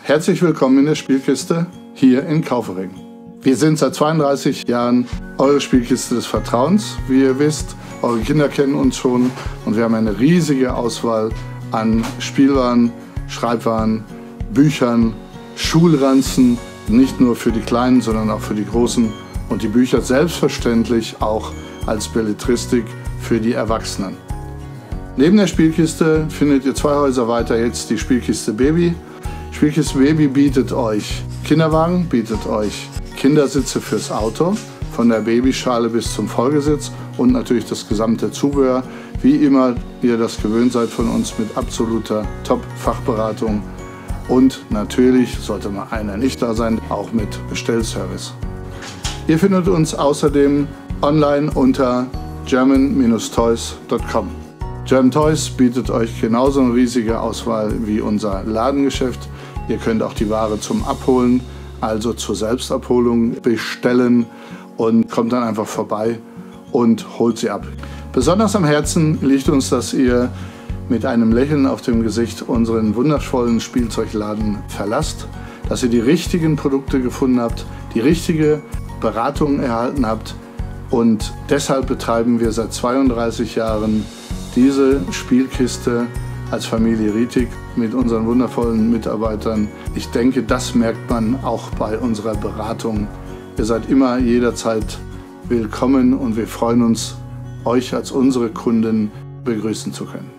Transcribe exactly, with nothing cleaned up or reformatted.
Herzlich willkommen in der Spielkiste hier in Kaufering. Wir sind seit zweiunddreißig Jahren eure Spielkiste des Vertrauens. Wie ihr wisst, eure Kinder kennen uns schon und wir haben eine riesige Auswahl an Spielwaren, Schreibwaren, Büchern, Schulranzen, nicht nur für die Kleinen, sondern auch für die Großen und die Bücher selbstverständlich auch als Belletristik für die Erwachsenen. Neben der Spielkiste findet ihr zwei Häuser weiter jetzt die Spielkiste Baby. Spielkiste Baby bietet euch Kinderwagen, bietet euch Kindersitze fürs Auto, von der Babyschale bis zum Vollgesitz und natürlich das gesamte Zubehör. Wie immer ihr das gewöhnt seid von uns mit absoluter Top-Fachberatung und natürlich, sollte mal einer nicht da sein, auch mit Bestellservice. Ihr findet uns außerdem online unter german Bindestrich toys Punkt com. German Toys bietet euch genauso eine riesige Auswahl wie unser Ladengeschäft. Ihr könnt auch die Ware zum Abholen, also zur Selbstabholung bestellen und kommt dann einfach vorbei und holt sie ab. Besonders am Herzen liegt uns, dass ihr mit einem Lächeln auf dem Gesicht unseren wundervollen Spielzeugladen verlasst, dass ihr die richtigen Produkte gefunden habt, die richtige Beratung erhalten habt und deshalb betreiben wir seit zweiunddreißig Jahren diese Spielkiste als Familie Rietig mit unseren wundervollen Mitarbeitern. Ich denke, das merkt man auch bei unserer Beratung. Ihr seid immer jederzeit willkommen und wir freuen uns, euch als unsere Kunden begrüßen zu können.